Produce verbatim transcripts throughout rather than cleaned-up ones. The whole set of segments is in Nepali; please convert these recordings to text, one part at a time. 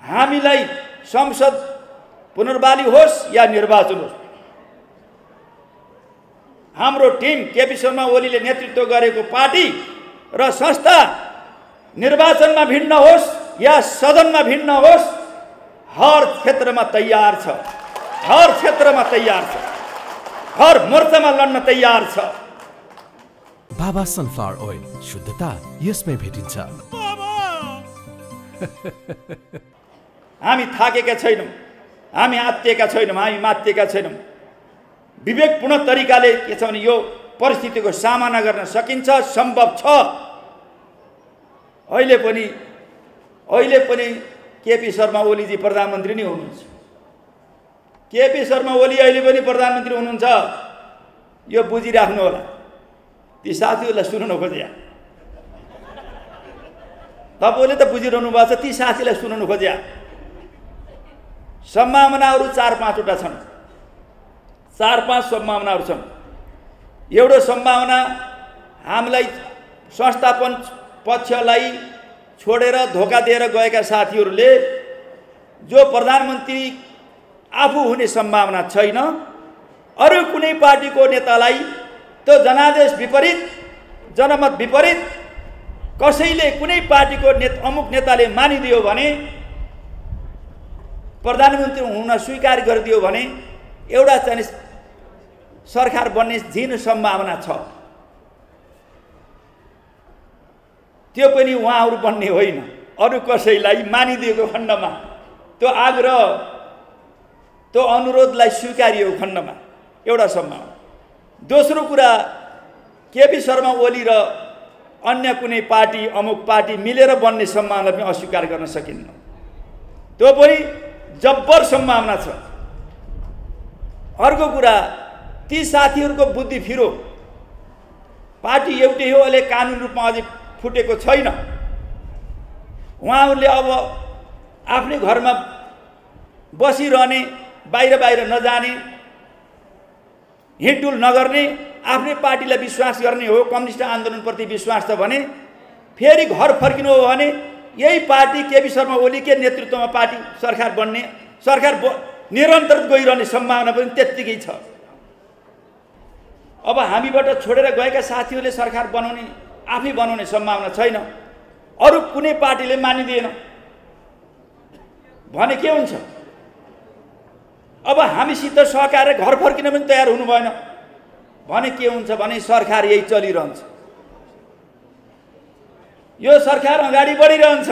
हामीलाई संसद पुनर्बहाली होस् या निर्वाचन होस्, हाम्रो टिम केपी शर्मा ओलीले नेतृत्व गरेको पार्टी र संस्था निर्वाचनमा भिड्न होस् या सदनमा भिड्न होस्, हर क्षेत्रमा तयार छ, हर क्षेत्रमा तयार छ, हर मोर्चामा लड्न तयार छ। बाबा सनफ्लावर ओइल, शुद्धता यसमै भेटिन्छ। हामी थाकेका छैनौँ, हामी आत्तिएका छैनौँ, हामी मात्तिएका छैनौँ। विवेकपूर्ण तरिकाले के छ भने यो परिस्थितिको सामना गर्न सकिन्छ, सम्भव छ। अहिले पनि अहिले पनि केपी शर्मा ओलीजी प्रधानमन्त्री नै हुनुहुन्छ। केपी शर्मा ओली अहिले पनि प्रधानमन्त्री हुनुहुन्छ, यो बुझिराख्नु होला। ती साथीहरूलाई सुनाउन खोजे, तपाईँले त बुझिरहनु भएको छ, ती साथीलाई सुनाउनु खोजे। सम्भावनाहरू चार पाँचवटा छन्, चार पाँच सम्भावनाहरू छन्। एउटा सम्भावना हामीलाई संस्थापन पक्षलाई छोडेर धोका दिएर गएका साथीहरूले जो प्रधानमन्त्री आफू हुने सम्भावना छैन, अरू कुनै पार्टीको नेतालाई त्यो जनादेश विपरीत, जनमत विपरीत कसैले कुनै पार्टीको नेता अमुक नेताले मानिदियो भने, प्रधानमन्त्री हुन स्वीकार गरिदियो भने एउटा चाहिँ सरकार बन्ने झिन सम्भावना छ। त्यो पनि उहाँहरू बन्ने होइन, अरू कसैलाई मानिदिएको खण्डमा, त्यो आग्रह त्यो अनुरोधलाई स्वीकारियो खण्डमा एउटा सम्भावना। दोस्रो कुरा, केपी शर्मा ओली र अन्य कुनै पार्टी अमुक पार्टी मिलेर बन्ने सम्भावना पनि अस्वीकार गर्न सकिन्न, त्यो पनि जब्बर सम्भावना छ। अर्को कुरा, ती साथीहरूको बुद्धि फिरो, पार्टी एउटै हो, अहिले कानुन रूपमा अझै फुटेको छैन। उहाँहरूले अब आफ्नै घरमा बसिरहने, बाहिर बाहिर नजाने, हिँडडुल नगर्ने, आफ्नै पार्टीलाई विश्वास गर्ने हो, कम्युनिस्ट आन्दोलनप्रति विश्वास छ भने फेरि घर फर्किनु हो भने यही पार्टी केपी शर्मा ओलीकै नेतृत्वमा पार्टी सरकार बन्ने, सरकार निरन्तर गइरहने सम्भावना पनि त्यत्तिकै छ। अब हामीबाट छोडेर गएका साथीहरूले सरकार बनाउने, आफै बनाउने सम्भावना छैन, अरू कुनै पार्टीले मानिदिएन भने के हुन्छ? अब हामीसित सहकार्य घर फर्किन पनि तयार हुनु भएन भने के हुन्छ भने सरकार यही चलिरहन्छ, यो सरकार अगाडि बढिरहन्छ।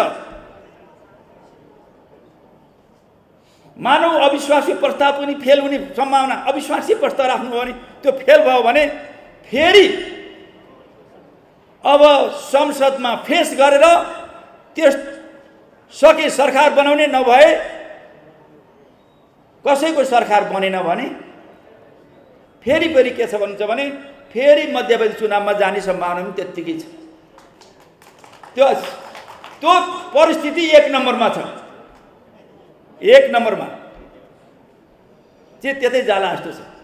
मानव अविश्वासी प्रस्ताव पनि फेल हुने सम्भावना, अविश्वासी प्रस्ताव राख्नु भने त्यो फेल भयो भने फेरि अब संसदमा फेस गरेर त्यस सके सरकार बनाउने, नभए कसैको सरकार बनेन भने फेरि फेरि के छ भन्छ भने फेरि मध्यवर्ती चुनावमा जाने सम्भावना पनि त्यत्तिकै छ। त्यो त्यो परिस्थिति एक नम्बरमा छ, एक नम्बरमा चाहिँ त्यतै जाला जस्तो छ।